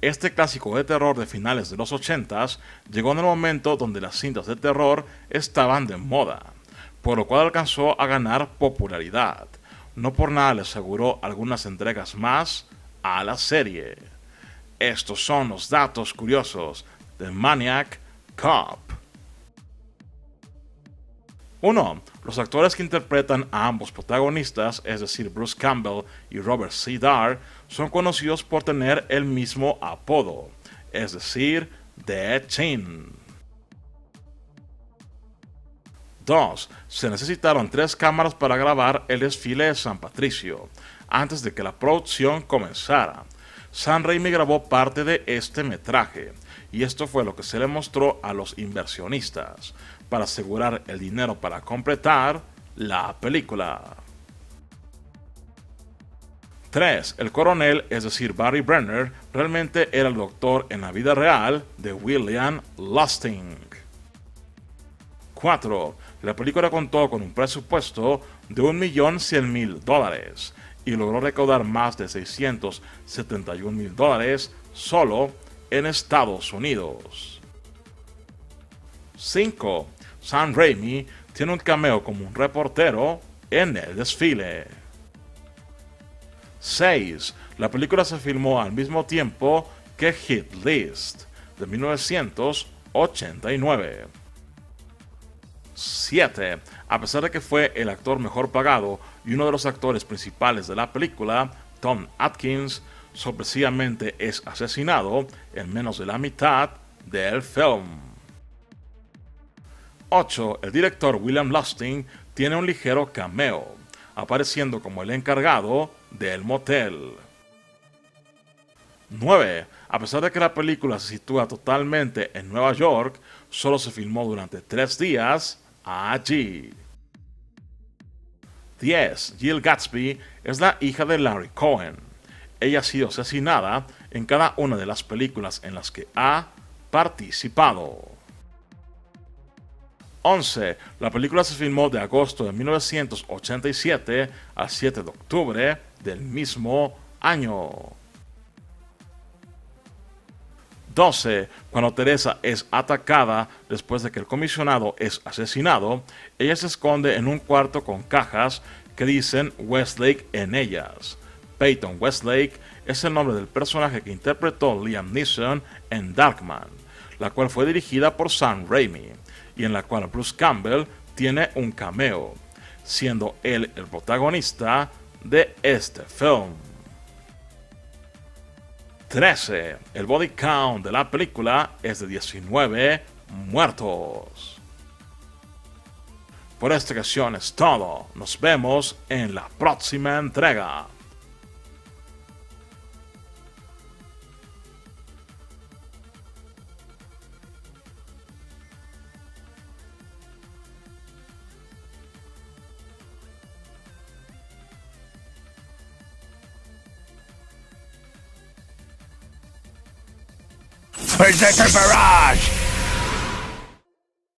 Este clásico de terror de finales de los 80s llegó en el momento donde las cintas de terror estaban de moda, por lo cual alcanzó a ganar popularidad. No por nada le aseguró algunas entregas más a la serie. Estos son los datos curiosos de Maniac Cop. 1. Los actores que interpretan a ambos protagonistas, es decir, Bruce Campbell y Robert Z'Dar, son conocidos por tener el mismo apodo, es decir, The Chin. 2. Se necesitaron 3 cámaras para grabar el desfile de San Patricio, antes de que la producción comenzara. Sam Raimi grabó parte de este metraje, y esto fue lo que se le mostró a los inversionistas, para asegurar el dinero para completar la película. 3. El coronel, es decir, Barry Brenner, realmente era el doctor en la vida real de William Lustig. 4. La película contó con un presupuesto de $1.100.000 y logró recaudar más de $671.000 solo en Estados Unidos. 5. Sam Raimi tiene un cameo como un reportero en el desfile. 6. La película se filmó al mismo tiempo que Hit List, de 1989. 7. A pesar de que fue el actor mejor pagado y uno de los actores principales de la película, Tom Atkins sorpresivamente es asesinado en menos de la mitad del film. 8. El director William Lustig tiene un ligero cameo, apareciendo como el encargado del motel. 9. A pesar de que la película se sitúa totalmente en Nueva York, solo se filmó durante 3 días allí. 10. Jill Gatsby es la hija de Larry Cohen. Ella ha sido asesinada en cada una de las películas en las que ha participado. 11. La película se filmó de agosto de 1987 al 7 de octubre del mismo año. 12. Cuando Teresa es atacada después de que el comisionado es asesinado, ella se esconde en un cuarto con cajas que dicen Westlake en ellas. Peyton Westlake es el nombre del personaje que interpretó Liam Neeson en Darkman, la cual fue dirigida por Sam Raimi, y en la cual Bruce Campbell tiene un cameo, siendo él el protagonista de este film. 13. El body count de la película es de 19 muertos. Por esta ocasión es todo. Nos vemos en la próxima entrega. Predator Barrage!